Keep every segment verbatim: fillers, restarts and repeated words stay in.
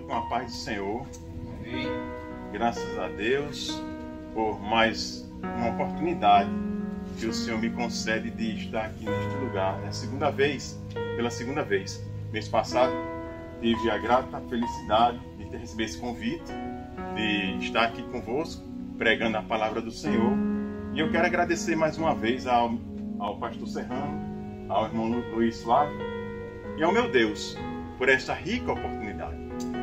com a paz do Senhor. Amém. Graças a Deus por mais uma oportunidade que o Senhor me concede de estar aqui neste lugar. É a segunda vez, pela segunda vez. Mês passado tive a grata felicidade de ter recebido esse convite, de estar aqui convosco, pregando a palavra do Senhor. E eu quero agradecer mais uma vez ao, ao pastor Serrano, ao irmão Luiz Flávio e ao meu Deus por esta rica oportunidade.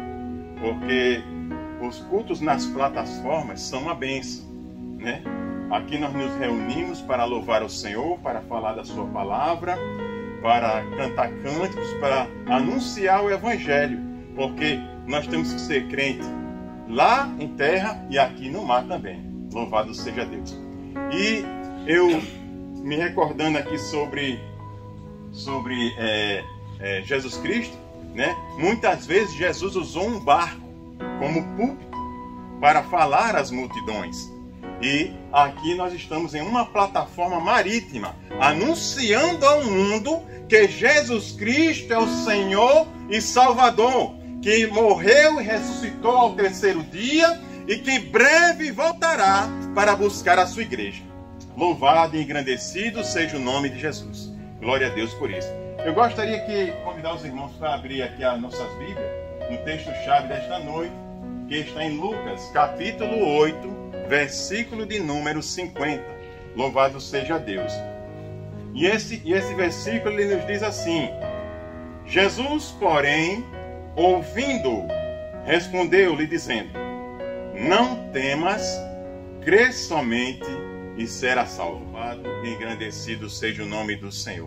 Porque os cultos nas plataformas são uma bênção, né? Aqui nós nos reunimos para louvar o Senhor, para falar da sua palavra, para cantar cânticos, para anunciar o Evangelho, porque nós temos que ser crente lá em terra e aqui no mar também. Louvado seja Deus. E eu me recordando aqui sobre, sobre é, é, Jesus Cristo, né? Muitas vezes Jesus usou um barco como púlpito para falar às multidões. E aqui nós estamos em uma plataforma marítima, anunciando ao mundo que Jesus Cristo é o Senhor e Salvador, que morreu e ressuscitou ao terceiro dia e que breve voltará para buscar a sua igreja. Louvado e engrandecido seja o nome de Jesus. Glória a Deus por isso. Eu gostaria de convidar os irmãos para abrir aqui as nossas Bíblias, no texto-chave desta noite, que está em Lucas, capítulo oito, versículo de número cinquenta. Louvado seja Deus. E esse, e esse versículo ele nos diz assim: Jesus, porém, ouvindo, respondeu-lhe dizendo: não temas, crê somente e será salvo. Louvado e engrandecido seja o nome do Senhor.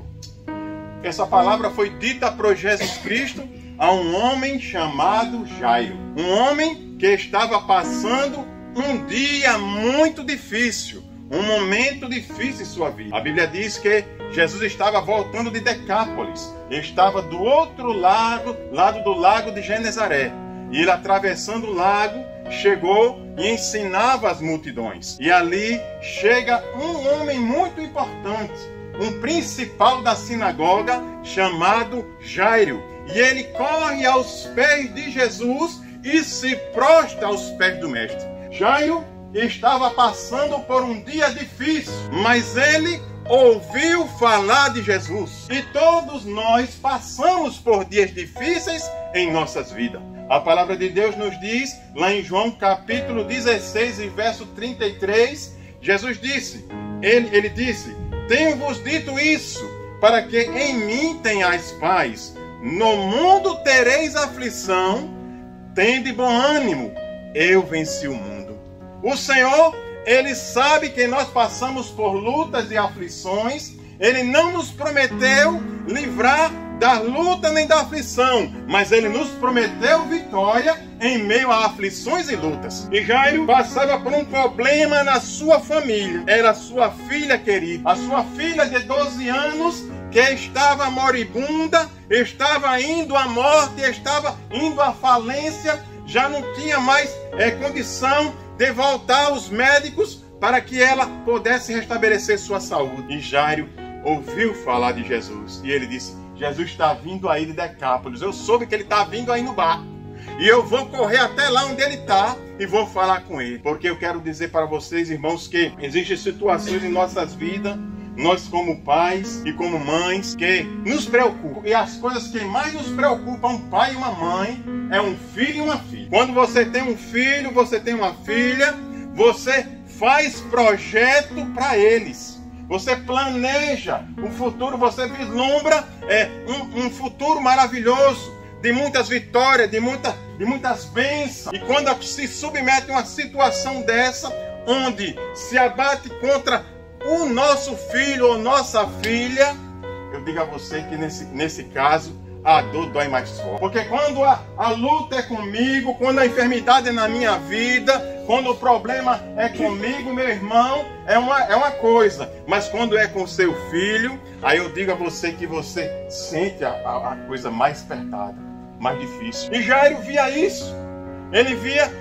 Essa palavra foi dita por Jesus Cristo a um homem chamado Jairo. Um homem que estava passando um dia muito difícil, um momento difícil em sua vida. A Bíblia diz que Jesus estava voltando de Decápolis, estava do outro lado, lado do lago de Genezaré. E ele, atravessando o lago, chegou e ensinava as multidões. E ali chega um homem muito importante, um principal da sinagoga chamado Jairo. E ele corre aos pés de Jesus e se prostra aos pés do mestre. Jairo estava passando por um dia difícil, mas ele ouviu falar de Jesus. E todos nós passamos por dias difíceis em nossas vidas. A palavra de Deus nos diz, lá em João capítulo dezesseis, e verso trinta e três, Jesus disse, ele, ele disse, tenho-vos dito isso, para que em mim tenhais paz. No mundo tereis aflição, tende bom ânimo, eu venci o mundo. O Senhor, Ele sabe que nós passamos por lutas e aflições. Ele não nos prometeu livrar da luta nem da aflição, mas Ele nos prometeu vitória em meio a aflições e lutas. E Jairo passava por um problema na sua família. Era a sua filha querida, a sua filha de doze anos, que estava moribunda, estava indo à morte, estava indo à falência, já não tinha mais é, condição de voltar aos médicos para que ela pudesse restabelecer sua saúde. E Jairo ouviu falar de Jesus e ele disse, Jesus está vindo aí de Decápolis, eu soube que ele está vindo aí no barco e eu vou correr até lá onde ele está e vou falar com ele, porque eu quero dizer para vocês, irmãos, que existem situações em nossas vidas, nós como pais e como mães, que nos preocupam. E as coisas que mais nos preocupam um pai e uma mãe é um filho e uma filha. Quando você tem um filho, você tem uma filha, você faz projeto para eles. Você planeja o futuro, você vislumbra é, um, um futuro maravilhoso, de muitas vitórias, de, muita, de muitas bênçãos. E quando se submete a uma situação dessa, onde se abate contra o nosso filho ou nossa filha, eu digo a você que nesse, nesse caso a dor dói mais forte. Porque quando a, a luta é comigo, quando a enfermidade é na minha vida, quando o problema é comigo, meu irmão, é uma, é uma coisa. Mas quando é com seu filho, aí eu digo a você que você sente a, a, a coisa mais apertada, mais difícil. E Jairo via isso. Ele via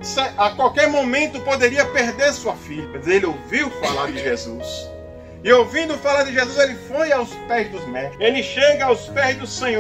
a qualquer momento poderia perder sua filha. Mas ele ouviu falar de Jesus. E ouvindo falar de Jesus, ele foi aos pés dos mestres. Ele chega aos pés do Senhor,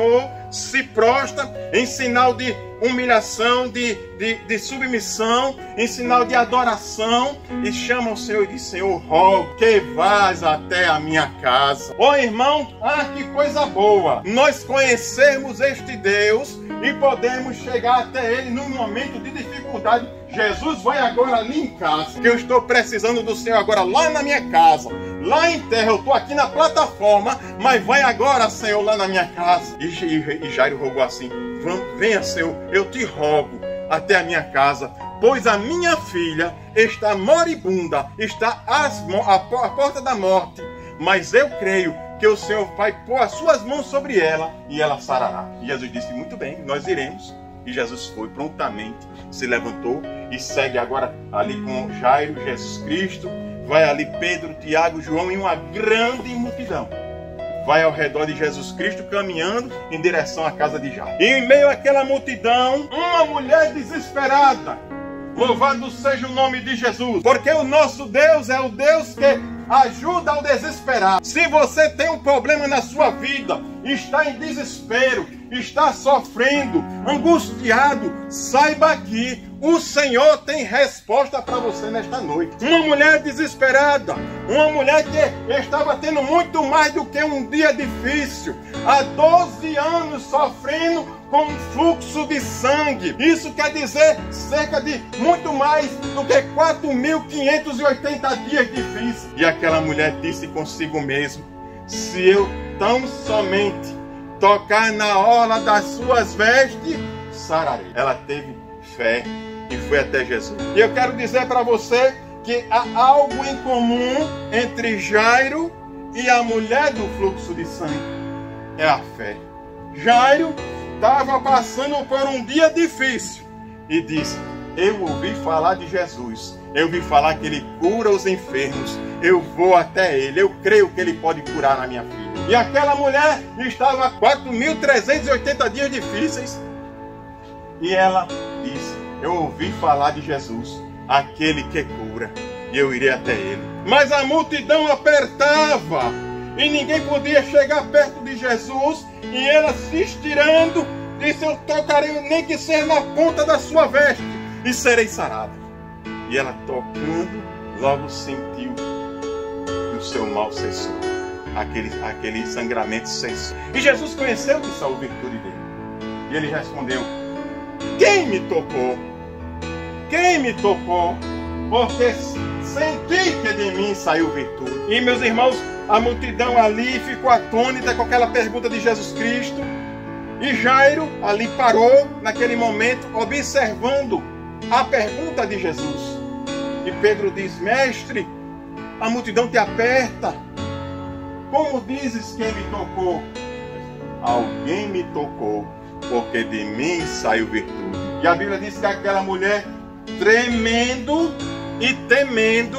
se prostra em sinal de humilhação, de, de, de submissão, em sinal de adoração, e chama o Senhor e diz: Senhor, rogo que vás até a minha casa. Ó irmão, ah, que coisa boa nós conhecermos este Deus e podemos chegar até Ele num momento de dificuldade. Jesus, vai agora ali em casa, que eu estou precisando do Senhor agora lá na minha casa. Lá em terra, eu estou aqui na plataforma, mas vai agora, Senhor, lá na minha casa. E, e, e Jairo rogou assim: venha, Senhor, eu te rogo até a minha casa, pois a minha filha está moribunda, está às, a, a porta da morte. Mas eu creio que o Senhor vai pôr as suas mãos sobre ela e ela sarará. E Jesus disse: muito bem, nós iremos. E Jesus foi prontamente, se levantou e segue agora ali com Jairo, Jesus Cristo. Vai ali Pedro, Tiago, João e uma grande multidão. Vai ao redor de Jesus Cristo caminhando em direção à casa de Jairo. E em meio àquela multidão, uma mulher desesperada. Louvado seja o nome de Jesus, porque o nosso Deus é o Deus que ajuda ao desesperado. Se você tem um problema na sua vida, está em desespero, está sofrendo, angustiado, saiba que o Senhor tem resposta para você nesta noite. Uma mulher desesperada, uma mulher que estava tendo muito mais do que um dia difícil, há doze anos sofrendo com um fluxo de sangue. Isso quer dizer cerca de muito mais do que quatro mil quinhentos e oitenta dias difíceis. E aquela mulher disse consigo mesma: se eu tão somente tocar na orla das suas vestes, sararei. Ela teve fé e foi até Jesus. E eu quero dizer para você que há algo em comum entre Jairo e a mulher do fluxo de sangue. É a fé. Jairo estava passando por um dia difícil e disse: eu ouvi falar de Jesus, eu ouvi falar que Ele cura os enfermos, eu vou até Ele, eu creio que Ele pode curar a minha filha. E aquela mulher estava quatro mil trezentos e oitenta dias difíceis e ela disse: eu ouvi falar de Jesus, aquele que cura, e eu irei até Ele. Mas a multidão apertava e ninguém podia chegar perto de Jesus, e ela, se estirando, disse: eu tocarei nem que seja na ponta da sua veste e serei sarada. E ela, tocando, logo sentiu que o seu mal cessou, aquele, aquele sangramento cessou. E Jesus conheceu que saiu virtude dele, e ele respondeu: quem me tocou? Quem me tocou? Porque senti que de mim saiu virtude. E meus irmãos, a multidão ali ficou atônita com aquela pergunta de Jesus Cristo. E Jairo ali parou naquele momento, observando a pergunta de Jesus. E Pedro diz: mestre, a multidão te aperta. Como dizes quem me tocou? Alguém me tocou, porque de mim saiu virtude. E a Bíblia diz que aquela mulher, tremendo e temendo,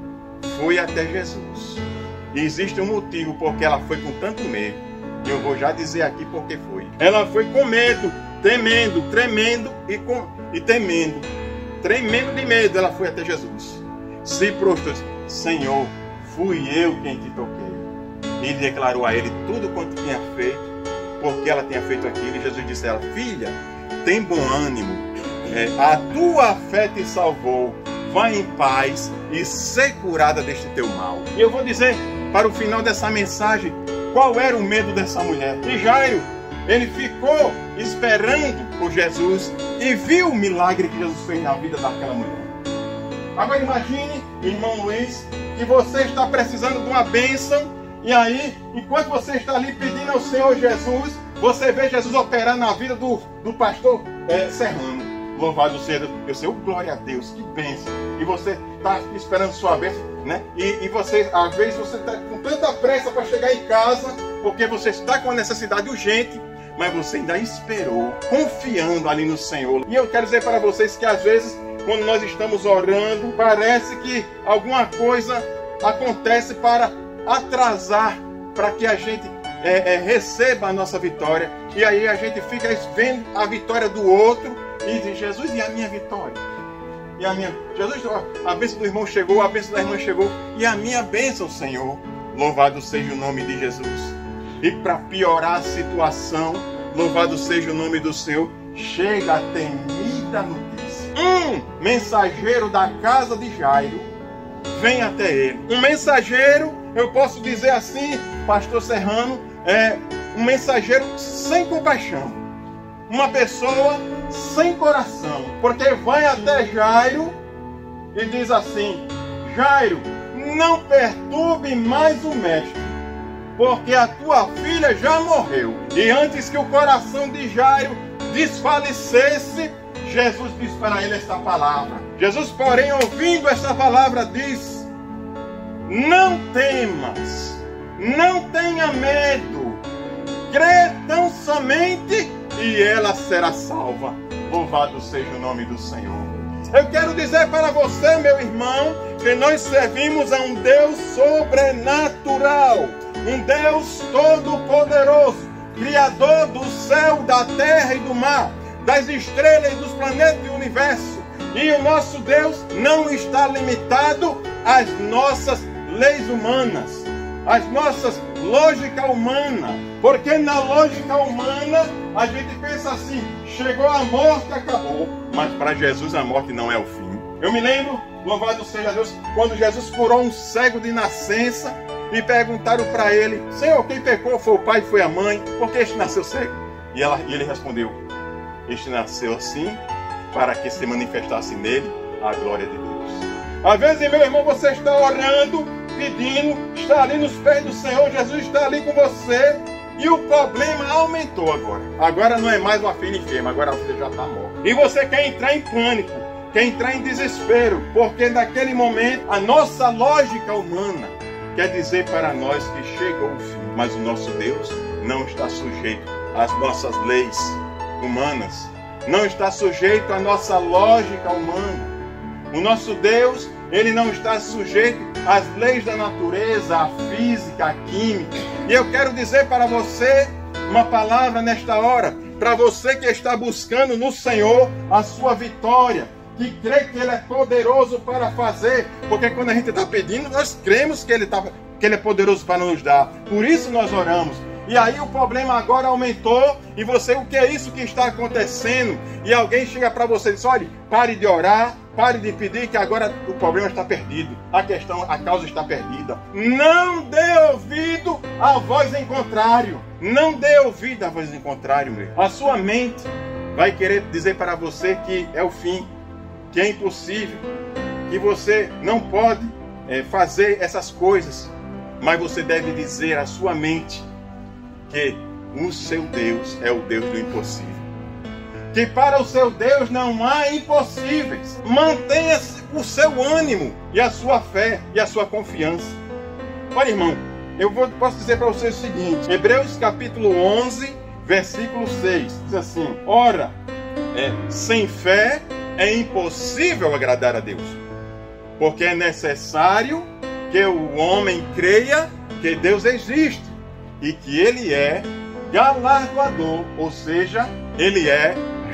foi até Jesus. E existe um motivo porque ela foi com tanto medo. E eu vou já dizer aqui porque foi. Ela foi com medo, temendo, tremendo e, com, e temendo. Tremendo de medo, ela foi até Jesus. Se prostrou: Senhor, fui eu quem te toquei. E declarou a ele tudo quanto tinha feito, porque ela tinha feito aquilo. E Jesus disse a ela: filha, tem bom ânimo. É, a tua fé te salvou, vai em paz e ser curada deste teu mal. E eu vou dizer para o final dessa mensagem qual era o medo dessa mulher. E Jairo, ele ficou esperando por Jesus e viu o milagre que Jesus fez na vida daquela mulher. Agora imagine, irmão Luiz, que você está precisando de uma bênção, e aí, enquanto você está ali pedindo ao Senhor Jesus, você vê Jesus operar na vida do, do pastor é, Serrano. Louvado seja Deus. Eu sei, oh, glória a Deus, que bênção. E você está esperando sua bênção, né? E, e você, às vezes, você está com tanta pressa para chegar em casa, porque você está com uma necessidade urgente, mas você ainda esperou, confiando ali no Senhor. E eu quero dizer para vocês que, às vezes, quando nós estamos orando, parece que alguma coisa acontece para atrasar, para que a gente é, é, receba a nossa vitória. E aí a gente fica vendo a vitória do outro, e diz: Jesus, e a minha vitória? E a minha... Jesus, a bênção do irmão chegou, a bênção da irmã chegou, e a minha bênção, Senhor? Louvado seja o nome de Jesus. E para piorar a situação, louvado seja o nome do Senhor, chega a temida notícia. Um mensageiro da casa de Jairo vem até ele. Um mensageiro, eu posso dizer assim, pastor Serrano, é um mensageiro sem compaixão. Uma pessoa sem coração. Porque vai até Jairo e diz assim: Jairo, não perturbe mais o mestre, porque a tua filha já morreu. E antes que o coração de Jairo desfalecesse, Jesus disse para ele esta palavra. Jesus, porém, ouvindo esta palavra, diz: não temas, não tenha medo, crê tão somente e ela será salva. Louvado seja o nome do Senhor. Eu quero dizer para você, meu irmão, que nós servimos a um Deus sobrenatural, um Deus todo-poderoso, Criador do céu, da terra e do mar, das estrelas, dos planetas e do universo. E o nosso Deus não está limitado às nossas leis humanas, às nossas lógica humana, porque na lógica humana a gente pensa assim: chegou a morte, acabou. Mas para Jesus a morte não é o fim. Eu me lembro, louvado seja Deus, quando Jesus curou um cego de nascença e perguntaram para ele: Senhor, quem pecou? Foi o pai, foi a mãe? Por que este nasceu cego? E, ela, e ele respondeu: este nasceu assim para que se manifestasse nele a glória de Deus. Às vezes, meu irmão, você está orando, pedindo, está ali nos pés do Senhor, Jesus está ali com você, e o problema aumentou agora. Agora não é mais uma filha enferma, agora você já está morto. E você quer entrar em pânico, quer entrar em desespero, porque naquele momento a nossa lógica humana quer dizer para nós que chegou o fim. Mas o nosso Deus não está sujeito às nossas leis humanas, não está sujeito à nossa lógica humana. O nosso Deus, ele não está sujeito às leis da natureza, à física, à química. E eu quero dizer para você uma palavra nesta hora, para você que está buscando no Senhor a sua vitória, que crê que Ele é poderoso para fazer, porque quando a gente está pedindo, nós cremos que Ele, tá, que Ele é poderoso para nos dar. Por isso nós oramos. E aí o problema agora aumentou, e você, o que é isso que está acontecendo? E alguém chega para você e diz: olha, pare de orar, pare de pedir, que agora o problema está perdido. A questão, a causa está perdida. Não dê ouvido à voz em contrário. Não dê ouvido à voz em contrário, meu. A sua mente vai querer dizer para você que é o fim, que é impossível, que você não pode é, fazer essas coisas. Mas você deve dizer à sua mente que o seu Deus é o Deus do impossível. Que para o seu Deus não há impossíveis. Mantenha o seu ânimo e a sua fé e a sua confiança. Olha, irmão, eu vou, posso dizer para você o seguinte: Hebreus capítulo onze, versículo seis, diz assim: ora, é, sem fé é impossível agradar a Deus, porque é necessário que o homem creia que Deus existe e que Ele é galardoador, ou seja, Ele é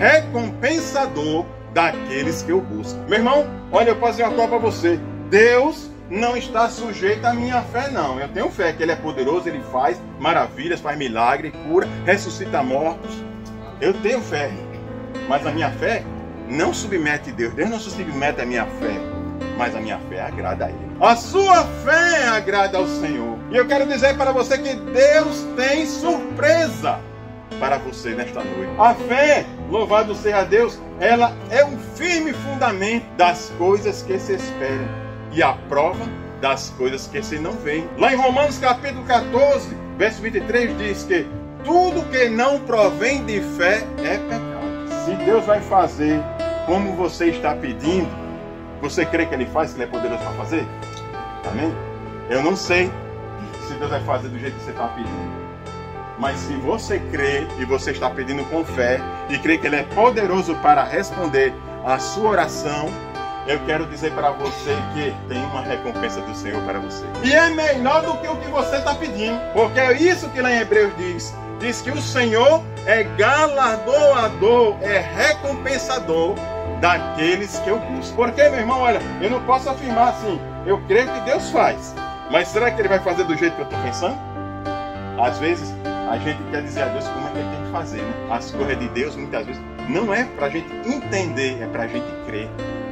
recompensador daqueles que o buscam. Meu irmão, olha, eu posso dizer uma coisa para você: Deus não está sujeito à minha fé, não. Eu tenho fé que Ele é poderoso, Ele faz maravilhas, faz milagre, cura, ressuscita mortos. Eu tenho fé, mas a minha fé não submete a Deus. Deus não submete a minha fé, mas a minha fé agrada a Ele. A sua fé agrada ao Senhor. E eu quero dizer para você que Deus tem surpresa para você nesta noite. A fé, louvado seja Deus, ela é um firme fundamento das coisas que se esperam e a prova das coisas que se não veem. Lá em Romanos capítulo quatorze, verso vinte e três, diz que tudo que não provém de fé é pecado. Se Deus vai fazer como você está pedindo, você crê que Ele faz, que Ele é poderoso para fazer? Amém? Eu não sei se Deus vai fazer do jeito que você está pedindo. Mas se você crê e você está pedindo com fé e crê que Ele é poderoso para responder a sua oração, eu quero dizer para você que tem uma recompensa do Senhor para você. E é melhor do que o que você está pedindo. Porque é isso que lá em Hebreus diz. Diz que o Senhor é galardoador, é recompensador daqueles que eu busco. Porque, meu irmão, olha, eu não posso afirmar assim: eu creio que Deus faz, mas será que Ele vai fazer do jeito que eu estou pensando? Às vezes a gente quer dizer a Deus como é que ele tem que fazer, né? As coisas de Deus, muitas vezes, não é para a gente entender, é para a gente crer.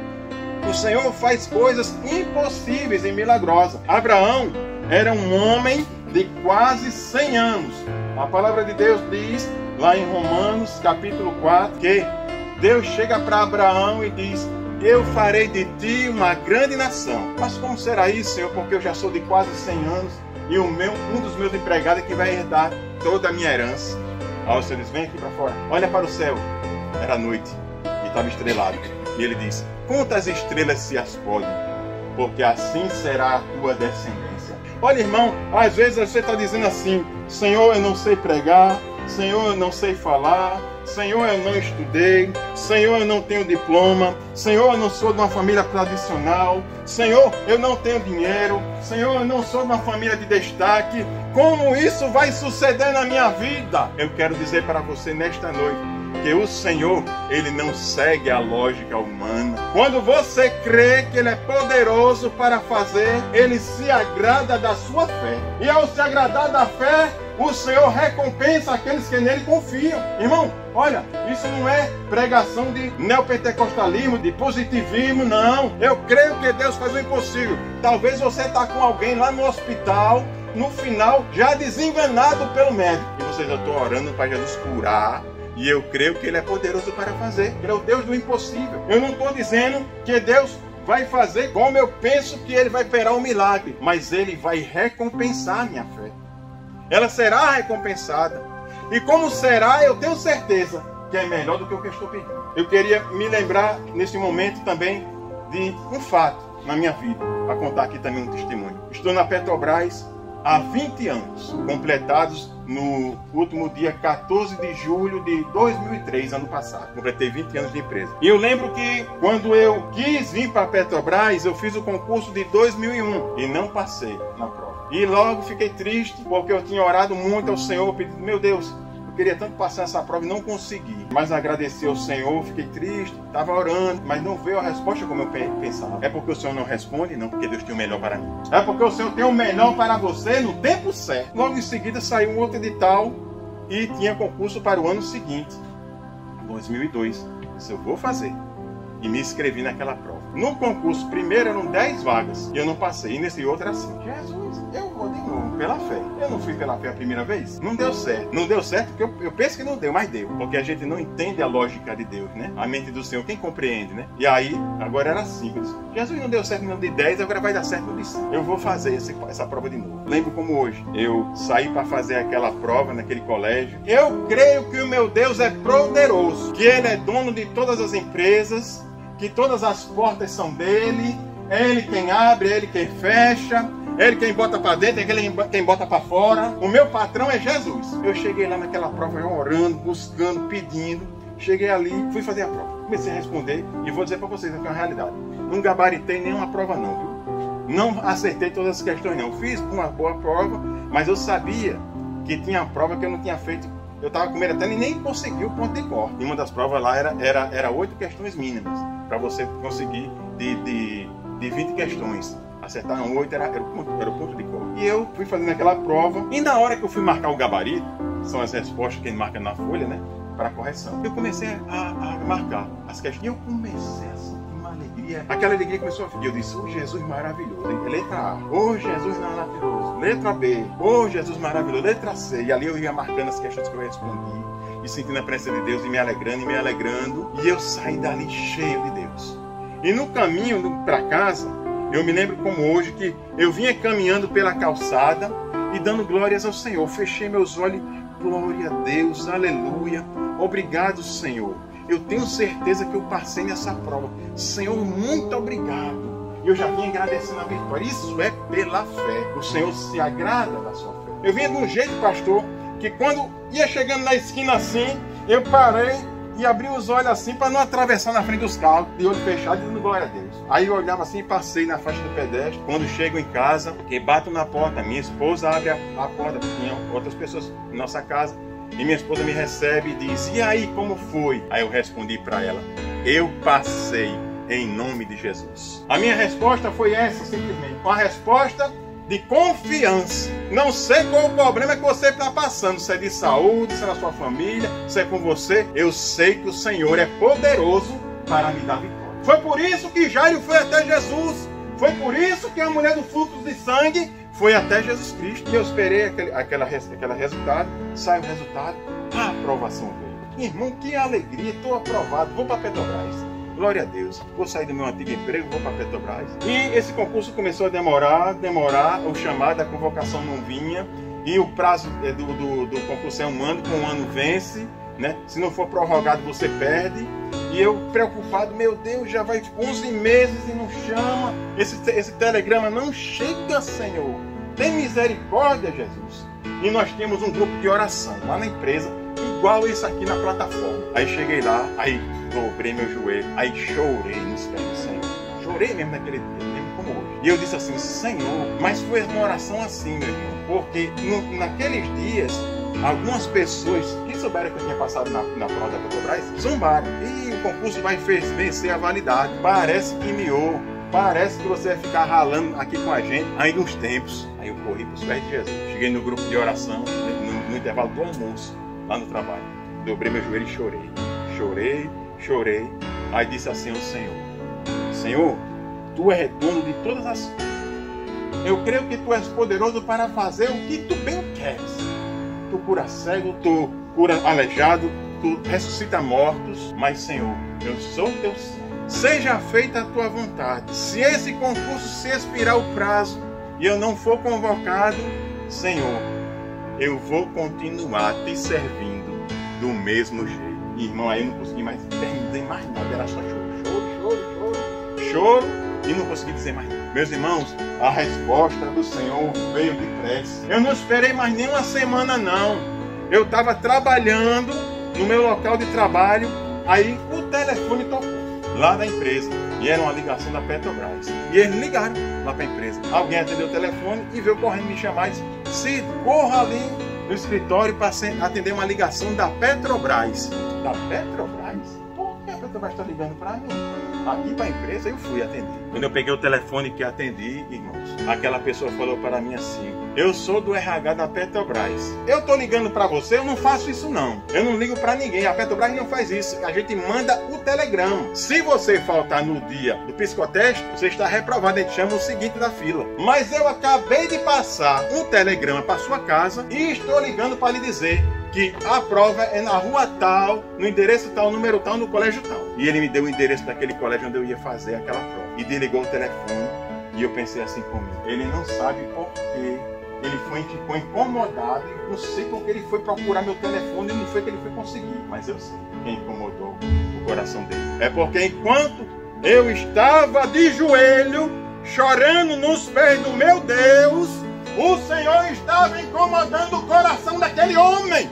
O Senhor faz coisas impossíveis e milagrosas. Abraão era um homem de quase cem anos. A palavra de Deus diz, lá em Romanos, capítulo quatro, que Deus chega para Abraão e diz: eu farei de ti uma grande nação. Mas como será isso, Senhor? Porque eu já sou de quase cem anos e o meu, um dos meus empregados é que vai herdar toda a minha herança. Aí o Senhor diz: vem aqui para fora, olha para o céu. Era noite e estava estrelado. E ele diz: quantas estrelas se as podem, porque assim será a tua descendência. Olha, irmão, às vezes você está dizendo assim: Senhor, eu não sei pregar, Senhor, eu não sei falar, Senhor, eu não estudei, Senhor, eu não tenho diploma, Senhor, eu não sou de uma família tradicional, Senhor, eu não tenho dinheiro, Senhor, eu não sou de uma família de destaque. Como isso vai suceder na minha vida? Eu quero dizer para você nesta noite que o Senhor, ele não segue a lógica humana. Quando você crê que ele é poderoso para fazer, ele se agrada da sua fé. E ao se agradar da fé, o Senhor recompensa aqueles que nele confiam. Irmão, olha, isso não é pregação de neopentecostalismo, de positivismo, não. Eu creio que Deus faz o impossível. Talvez você está com alguém lá no hospital, no final, já desenganado pelo médico. E você já está orando para Jesus curar. E eu creio que ele é poderoso para fazer. Ele é o Deus do impossível. Eu não estou dizendo que Deus vai fazer como eu penso que ele vai operar um milagre. Mas ele vai recompensar a minha fé. Ela será recompensada. E como será, eu tenho certeza que é melhor do que o que eu estou pedindo. Eu queria me lembrar nesse momento também de um fato na minha vida. Para contar aqui também um testemunho. Estou na Petrobras há vinte anos, completados no último dia quatorze de julho de dois mil e três, ano passado. Completei vinte anos de empresa. E eu lembro que quando eu quis vir para a Petrobras, eu fiz o concurso de dois mil e um e não passei na prova. E logo fiquei triste, porque eu tinha orado muito ao Senhor, pedindo: meu Deus, eu queria tanto passar essa prova e não consegui. Mas agradeci ao Senhor, fiquei triste, estava orando, mas não veio a resposta como eu pensava. É porque o Senhor não responde? Não, porque Deus tem o melhor para mim. É porque o Senhor tem o melhor para você no tempo certo. Logo em seguida saiu um outro edital e tinha concurso para o ano seguinte, dois mil e dois. Isso eu vou fazer. E me inscrevi naquela prova. No concurso primeiro eram dez vagas e eu não passei. E nesse outro era assim: Jesus, eu vou de novo pela fé. Eu não fui pela fé a primeira vez? Não deu certo. Não deu certo porque eu, eu penso que não deu, mas deu. Porque a gente não entende a lógica de Deus, né? A mente do Senhor, quem compreende, né? E aí, agora era cinco. Eu disse: Jesus, não deu certo no de dez, agora vai dar certo no de cinco. Eu vou fazer essa, essa prova de novo. Lembro como hoje. Eu saí para fazer aquela prova naquele colégio. Eu creio que o meu Deus é poderoso. Que Ele é dono de todas as empresas. Que todas as portas são dele, é ele quem abre, é ele quem fecha, é ele quem bota para dentro, é ele quem bota para fora. O meu patrão é Jesus. Eu cheguei lá naquela prova, orando, buscando, pedindo. Cheguei ali, fui fazer a prova. Comecei a responder e vou dizer para vocês que é uma realidade. Não gabaritei nenhuma prova não, viu? Não acertei todas as questões não. Fiz uma boa prova, mas eu sabia que tinha prova que eu não tinha feito. Eu estava com medo até e nem consegui o ponto de corte. E uma das provas lá era, era, era oito questões mínimas. Para você conseguir de, de, de vinte questões. Acertar oito era, era, o ponto, era o ponto de corte. E eu fui fazendo aquela prova. E na hora que eu fui marcar o gabarito, são as respostas que ele marca na folha, né? Para correção. Eu comecei a, a marcar as questões. E eu comecei a sentir uma alegria. Aquela alegria começou a vir. Eu disse: ô Jesus maravilhoso. Letra A. Ô Jesus maravilhoso. Letra B. Ô Jesus maravilhoso. Letra C. E ali eu ia marcando as questões que eu respondi. E sentindo a presença de Deus e me alegrando e me alegrando. E eu saí dali cheio de Deus. E no caminho para casa, eu me lembro como hoje que eu vinha caminhando pela calçada e dando glórias ao Senhor. Fechei meus olhos. Glória a Deus, aleluia. Obrigado, Senhor. Eu tenho certeza que eu passei nessa prova. Senhor, muito obrigado. Eu já vinha agradecendo a vitória. Isso é pela fé. O Senhor se agrada da sua fé. Eu vinha de um jeito, pastor, que quando ia chegando na esquina assim, eu parei e abri os olhos assim para não atravessar na frente dos carros, de olho fechado e dando glória a Deus. Aí eu olhava assim e passei na faixa do pedestre. Quando chego em casa, que bato na porta, minha esposa abre a, a porta, tinha outras pessoas em nossa casa, e minha esposa me recebe e diz: e aí, como foi? Aí eu respondi para ela: eu passei em nome de Jesus. A minha resposta foi essa, simplesmente, uma resposta de confiança. Não sei qual o problema que você está passando, se é de saúde, se é na sua família, se é com você. Eu sei que o Senhor é poderoso para me dar vitória. Foi por isso que Jairo foi até Jesus. Foi por isso que a mulher do fluxo de sangue foi até Jesus Cristo. E eu esperei aquele, aquela, aquela resultado. Sai o resultado, a aprovação veio. Irmão, que alegria, estou aprovado, vou para Petrobras. Glória a Deus. Vou sair do meu antigo emprego, vou para Petrobras. E esse concurso começou a demorar, demorar, o chamado, a convocação não vinha. E o prazo do, do, do concurso é um ano, com um ano vence, né? Se não for prorrogado, você perde. E eu preocupado, meu Deus, já vai onze meses e não chama. Esse, esse telegrama não chega, Senhor. Tem misericórdia, Jesus. E nós temos um grupo de oração lá na empresa, igual esse aqui na plataforma. Aí cheguei lá, aí dobrei meu joelho, aí chorei nos pés do Senhor. Chorei mesmo naquele dia, mesmo como hoje. E eu disse assim, Senhor, mas foi uma oração assim, meu irmão, porque no, naqueles dias, algumas pessoas que souberam que eu tinha passado na, na prova da Petrobras, zombaram. E o concurso vai vencer a validade. Parece que miou. Parece que você vai ficar ralando aqui com a gente ainda uns tempos. Aí eu corri para os pés de Jesus. Cheguei no grupo de oração, no, no intervalo do almoço, lá no trabalho. Dobrei meu joelho e chorei. Chorei, chorei. Aí disse assim ao Senhor, Senhor, Tu és dono de todas as coisas. Eu creio que Tu és poderoso para fazer o que Tu bem queres. Tu cura cego, Tu cura aleijado, Tu ressuscita mortos. Mas, Senhor, eu sou Teu servo. Seja feita a Tua vontade. Se esse concurso se expirar o prazo e eu não for convocado, Senhor, eu vou continuar Te servindo do mesmo jeito. E, irmão, aí eu não consegui mais dizer mais nada. Era só choro, choro, choro, choro, choro e não consegui dizer mais nada. Meus irmãos, a resposta do Senhor veio depressa. Eu não esperei mais nem uma semana, não. Eu estava trabalhando no meu local de trabalho, aí o telefone tocou lá da empresa. E era uma ligação da Petrobras. E eles ligaram lá para a empresa. Alguém atendeu o telefone e veio correndo me chamar e disse, Cid, corra ali no escritório para atender uma ligação da Petrobras. Da Petrobras? Por que a Petrobras está ligando para mim? Aqui para a empresa, eu fui atender. Quando eu peguei o telefone que atendi, irmãos, aquela pessoa falou para mim assim, eu sou do R H da Petrobras. Eu estou ligando para você, eu não faço isso não. Eu não ligo para ninguém, a Petrobras não faz isso. A gente manda o telegrama. Se você faltar no dia do psicoteste, você está reprovado, a gente chama o seguinte da fila. Mas eu acabei de passar um telegrama para sua casa e estou ligando para lhe dizer que a prova é na rua tal, no endereço tal, número tal, no colégio tal. E ele me deu o endereço daquele colégio onde eu ia fazer aquela prova. E desligou o telefone. E eu pensei assim comigo, ele não sabe por quê. Ele foi, ficou incomodado. E não sei porque ele foi procurar meu telefone e não foi que ele foi conseguir. Mas eu sei quem incomodou o coração dele. É porque enquanto eu estava de joelho, chorando nos pés do meu Deus, o Senhor estava incomodando o coração daquele homem.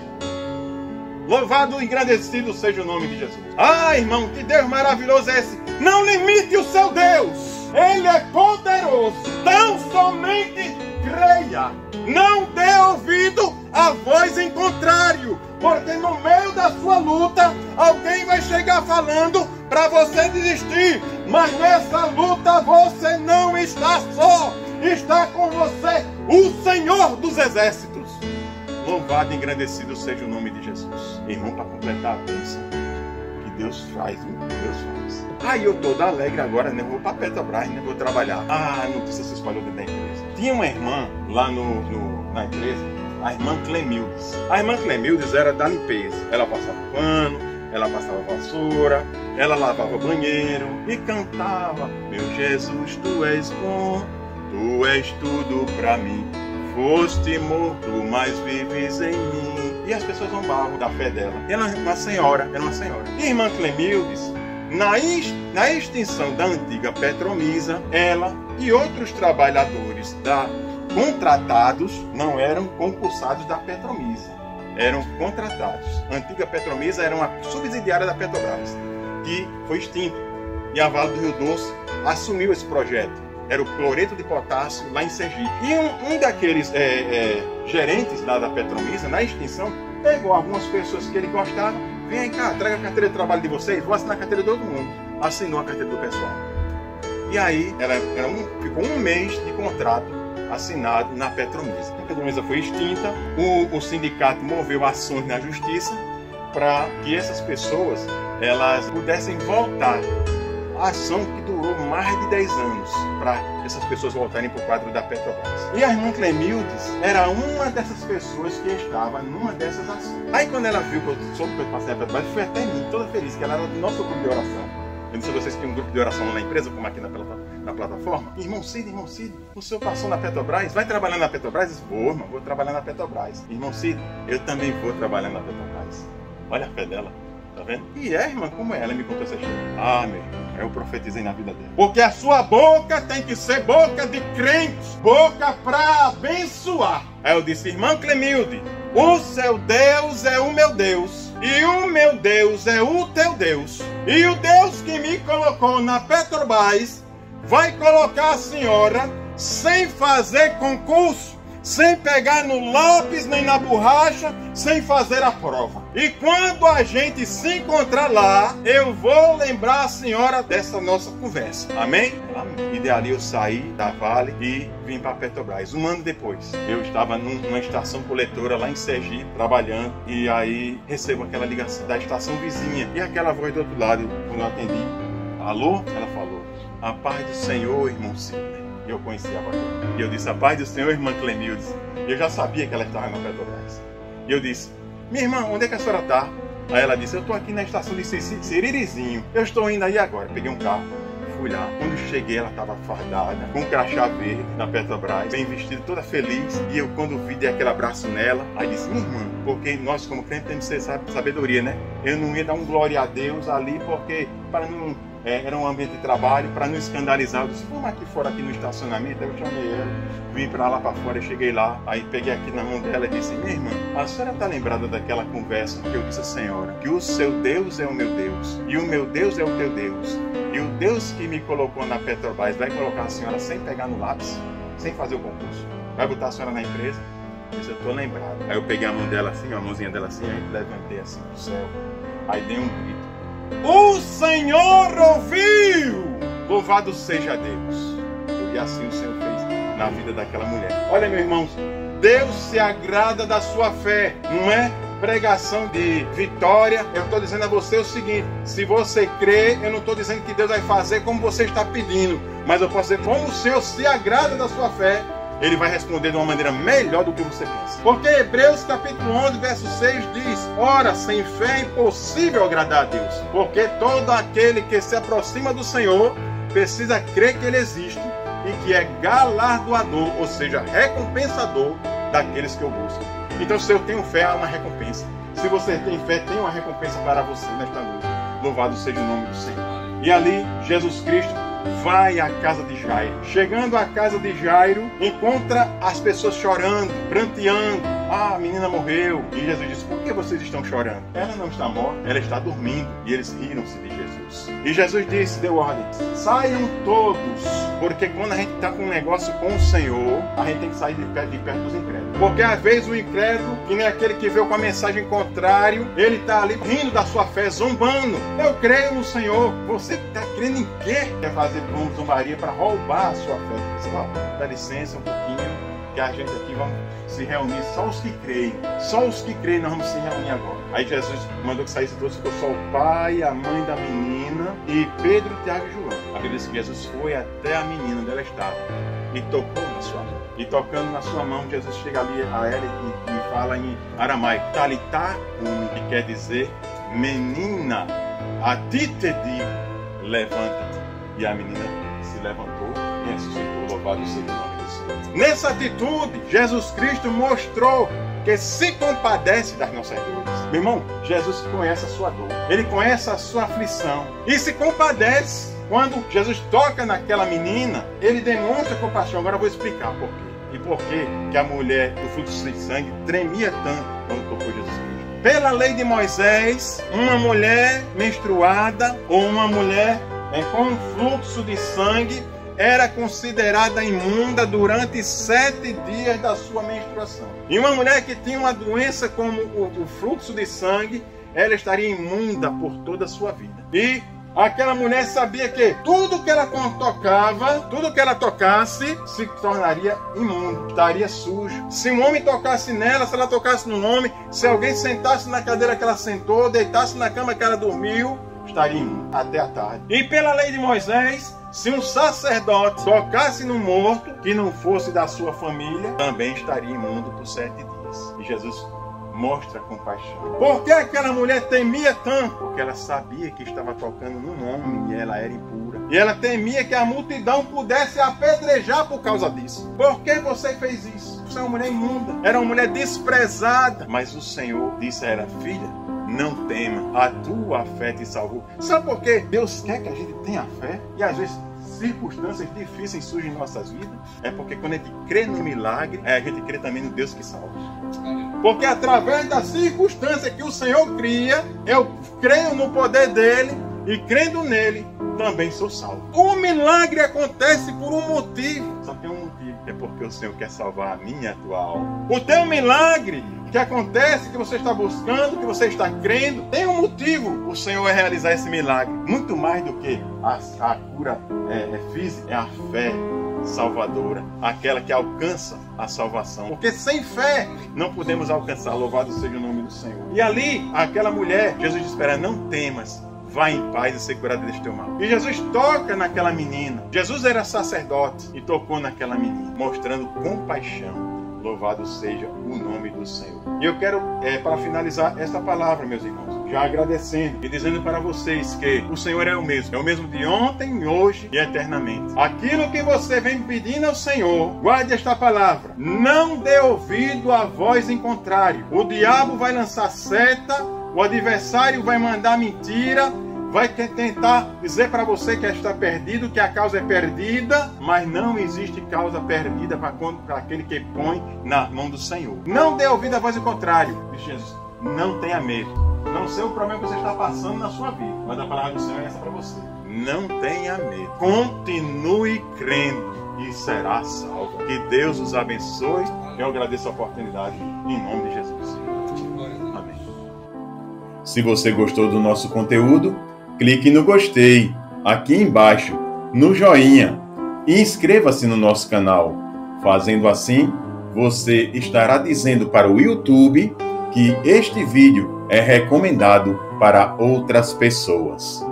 Louvado e engrandecido seja o nome de Jesus. Ah, irmão, que Deus maravilhoso é esse. Não limite o seu Deus. Ele é poderoso. Tão somente creia. Não dê ouvido à voz em contrário. Porque no meio da sua luta, alguém vai chegar falando para você desistir. Mas nessa luta você não está só. Está com você o Senhor dos Exércitos. Louvado e engrandecido seja o nome de Jesus. Irmão, para completar a bênção que Deus faz, Deus faz. Aí eu todo alegre agora, né? Vou para Petrobras, né? Vou trabalhar. Ah, a notícia se espalhou dentro da empresa. Tinha uma irmã lá no, no, na empresa, a irmã Clemildes. A irmã Clemildes era da limpeza. Ela passava pano, ela passava vassoura, ela lavava banheiro e cantava: meu Jesus, tu és bom, tu és tudo para mim. Foste morto, mas vives em mim. E as pessoas zombavam da fé dela. Ela era uma senhora, era uma senhora. E a irmã Clemildes, na, na extinção da antiga Petromisa, ela e outros trabalhadores da, contratados não eram concursados da Petromisa. Eram contratados. A antiga Petromisa era uma subsidiária da Petrobras, que foi extinta. E a Vale do Rio Doce assumiu esse projeto. Era o cloreto de potássio lá em Sergipe. E um, um daqueles é, é, gerentes lá da Petromisa, na extinção, pegou algumas pessoas que ele gostava. Vem cá, traga a carteira de trabalho de vocês, vou assinar a carteira de todo mundo. Assinou a carteira do pessoal. E aí, ela, ela um, ficou um mês de contrato assinado na Petromesa. A Petromesa foi extinta, o, o sindicato moveu ações na justiça para que essas pessoas elas pudessem voltar. A ação que durou mais de dez anos para essas pessoas voltarem para o quadro da Petrobras. E a irmã Clemildes era uma dessas pessoas que estava numa dessas ações. Aí quando ela viu que eu soube que eu passei na Petrobras, foi até mim, toda feliz, que ela era do nosso grupo de oração. Eu não sei se vocês têm um grupo de oração lá na empresa, como aqui na, na plataforma. Irmão Cid, irmão Cid, o senhor passou na Petrobras? Vai trabalhar na Petrobras? Eu disse, vou, irmão, vou trabalhar na Petrobras. Irmão Cid, eu também vou trabalhar na Petrobras. Olha a fé dela. Tá vendo? E é, irmã, como é? Ela me contou essa história. Ah, meu irmão, eu profetizei na vida dela. Porque a sua boca tem que ser boca de crentes, boca para abençoar. Aí eu disse, irmã Clemilde, o seu Deus é o meu Deus, e o meu Deus é o teu Deus. E o Deus que me colocou na Petrobras vai colocar a senhora sem fazer concurso, sem pegar no lápis nem na borracha, sem fazer a prova. E quando a gente se encontrar lá, eu vou lembrar a senhora dessa nossa conversa. Amém? Amém. E dali eu saí da Vale e vim para a Petrobras. Um ano depois, eu estava numa estação coletora lá em Sergipe, trabalhando, e aí recebo aquela ligação da estação vizinha. E aquela voz do outro lado, quando eu atendi, alô? Ela falou, a paz do Senhor, irmão Sidney. Eu conhecia a voz dela. E eu disse, a paz do Senhor, irmã Clemildes. Eu já sabia que ela estava na Petrobras. E eu disse, minha irmã, onde é que a senhora está? Aí ela disse, eu estou aqui na estação de Siririzinho. Eu estou indo aí agora. Peguei um carro, fui lá. Quando cheguei, ela estava fardada, com um crachá verde na Petrobras, bem vestida, toda feliz. E eu, quando vi, dei aquele abraço nela. Aí disse, minha irmã, porque nós como crentes temos que ter sabedoria, né? Eu não ia dar um glória a Deus ali, porque para não... É, era um ambiente de trabalho, para não escandalizar. Eu disse, vamos aqui fora, aqui no estacionamento. Aí eu chamei ela, vim para lá para fora, cheguei lá, aí peguei aqui na mão dela e disse, minha irmã, a senhora está lembrada daquela conversa que eu disse à senhora, que o seu Deus é o meu Deus, e o meu Deus é o teu Deus, e o Deus que me colocou na Petrobras vai colocar a senhora sem pegar no lápis, sem fazer o concurso, vai botar a senhora na empresa? Eu disse, eu estou lembrado. Aí eu peguei a mão dela assim, a mãozinha dela assim, aí levantei assim pro céu, aí dei um grito. O Senhor ouviu! Louvado seja Deus! E assim o Senhor fez na vida daquela mulher. Olha, meus irmãos, Deus se agrada da sua fé, não é pregação de vitória. Eu estou dizendo a você o seguinte, se você crê, eu não estou dizendo que Deus vai fazer como você está pedindo, mas eu posso dizer, como o Senhor se agrada da sua fé, Ele vai responder de uma maneira melhor do que você pensa. Porque Hebreus capítulo onze, verso seis diz, ora, sem fé é impossível agradar a Deus, porque todo aquele que se aproxima do Senhor precisa crer que Ele existe e que é galardoador, ou seja, recompensador daqueles que o buscam. Então, se eu tenho fé, há uma recompensa. Se você tem fé, tem uma recompensa para você nesta noite. Louvado seja o nome do Senhor. E ali, Jesus Cristo vai à casa de Jairo. Chegando à casa de Jairo, encontra as pessoas chorando, pranteando. Ah, a menina morreu. E Jesus disse, por que vocês estão chorando? Ela não está morta, ela está dormindo. E eles riram-se de Jesus. E Jesus disse, deu ordem, saiam todos. Porque quando a gente está com um negócio com o Senhor, a gente tem que sair de perto, de perto dos incrédulos. Porque às vezes o incrédulo, que nem aquele que veio com a mensagem contrária, ele está ali rindo da sua fé, zombando. Eu creio no Senhor. Você está crendo em quê? Quer fazer zombaria para roubar a sua fé. Só, dá licença um pouquinho, que a gente aqui vamos se reunir, só os que creem. Só os que creem nós vamos se reunir agora. Aí Jesus mandou que saísse todos, ficou só o pai, a mãe da menina e Pedro, Tiago e João. A Bíblia diz que Jesus foi até a menina onde ela estava e tocou na sua mão. E tocando na sua mão, Jesus chega ali a ela e, e fala em aramaico, Talitá, que quer dizer, menina, a ti te digo, levanta-te. E a menina se levantou e ressuscitou, louvado seja o nome do Senhor. Nessa atitude, Jesus Cristo mostrou que se compadece das nossas dores. Meu irmão, Jesus conhece a sua dor, Ele conhece a sua aflição e se compadece. Quando Jesus toca naquela menina, Ele demonstra compaixão. Agora eu vou explicar por quê. E por que que a mulher do fluxo de sangue tremia tanto quando tocou Jesus Cristo. Pela lei de Moisés, uma mulher menstruada ou uma mulher é, com fluxo de sangue era considerada imunda durante sete dias da sua menstruação. E uma mulher que tinha uma doença como o, o fluxo de sangue, ela estaria imunda por toda a sua vida. E Aquela mulher sabia que tudo que ela tocava, tudo que ela tocasse, se tornaria imundo, estaria sujo. Se um homem tocasse nela, se ela tocasse num homem, se alguém sentasse na cadeira que ela sentou, deitasse na cama que ela dormiu, estaria imundo até a tarde. E pela lei de Moisés, se um sacerdote tocasse no morto, que não fosse da sua família, também estaria imundo por sete dias. E Jesus mostra compaixão. Por que aquela mulher temia tanto? Porque ela sabia que estava tocando num homem e ela era impura. E ela temia que a multidão pudesse apedrejar por causa disso. Por que você fez isso? Você é uma mulher imunda. Era uma mulher desprezada. Mas o Senhor disse a ela: filha, não tema, a tua fé te salvou. Sabe por quê? Deus quer que a gente tenha fé. E às vezes circunstâncias difíceis surgem em nossas vidas. É porque quando a gente crê no milagre, a gente crê também no Deus que salva. Porque através da circunstância que o Senhor cria, eu creio no poder dele e crendo nele, também sou salvo. O milagre acontece por um motivo. Só tem um motivo. É porque o Senhor quer salvar a minha e a tua alma. O teu milagre que acontece, que você está buscando, que você está crendo, tem um motivo. O Senhor vai realizar esse milagre. Muito mais do que a, a cura é, é física, é a fé salvadora, aquela que alcança a salvação. Porque sem fé não podemos alcançar. Louvado seja o nome do Senhor. E ali, aquela mulher, Jesus disse para ela: não temas, vá em paz e ser curada deste teu mal. E Jesus toca naquela menina. Jesus era sacerdote e tocou naquela menina, mostrando compaixão. Louvado seja o nome do Senhor. E eu quero, é, para finalizar esta palavra, meus irmãos, já agradecendo e dizendo para vocês que o Senhor é o mesmo. É o mesmo de ontem, hoje e eternamente. Aquilo que você vem pedindo ao Senhor, guarde esta palavra. Não dê ouvido à voz em contrário. O diabo vai lançar seta, o adversário vai mandar mentira, vai tentar dizer para você que está perdido, que a causa é perdida, mas não existe causa perdida para aquele que põe na mão do Senhor. Não dê ouvido à voz em contrário. Diz Jesus, não tenha medo. Não sei o problema que você está passando na sua vida, mas a palavra do Senhor é essa para você. Não tenha medo. Continue crendo e será salvo. Que Deus os abençoe. Eu agradeço a oportunidade em nome de Jesus. Amém. Se você gostou do nosso conteúdo, clique no gostei, aqui embaixo, no joinha e inscreva-se no nosso canal. Fazendo assim, você estará dizendo para o YouTube que este vídeo é recomendado para outras pessoas.